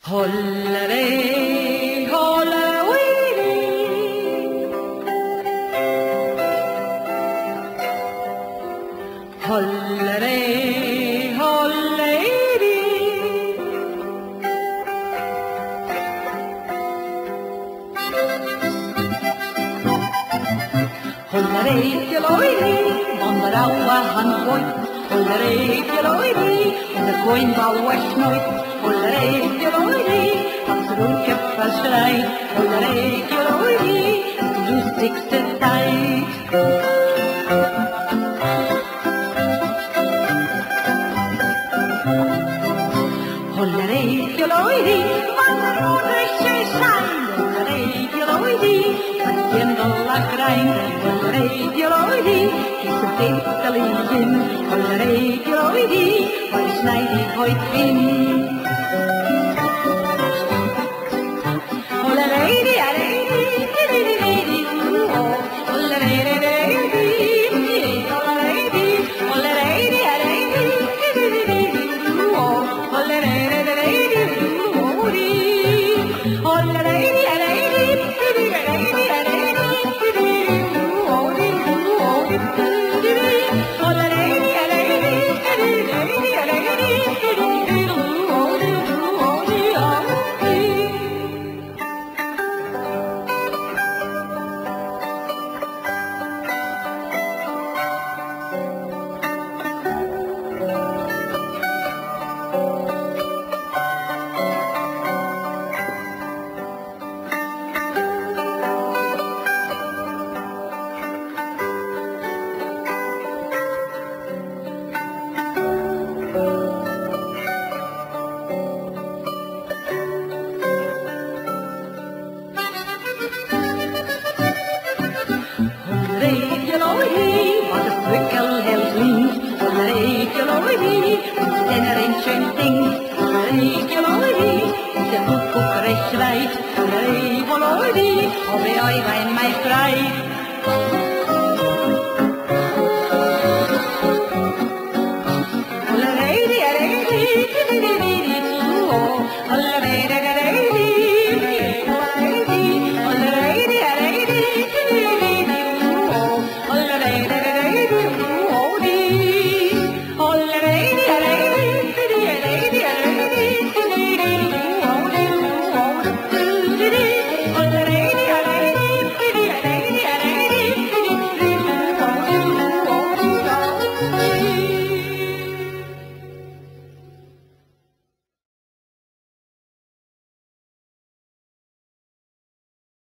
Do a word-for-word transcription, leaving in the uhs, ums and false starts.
Holleré, holleré, holleré, holleré, holleré, holleré, van der ouwe han gooit. Holleré, holleré, en de koeien wou weg nooit. Holleré, holleré, als de roodkip verschrijt. Holleré, holleré, het is de lustigste tijd. Holleré, holleré, wat een roodjes zijn. Holleré, holleré, met kinderen lakrijn. Holleré, holleré, is een peterlien. Holleré, holleré, waar snijd ik ooit in. Wat een prikkel heel vriend. Holleré, holleré, een stenner in zijn ding. Holleré, holleré, de koekoekerij zwijt. Holleré, holleré, alweer hij bij mij vrijt. Holleré, holleré, holleré, holleré,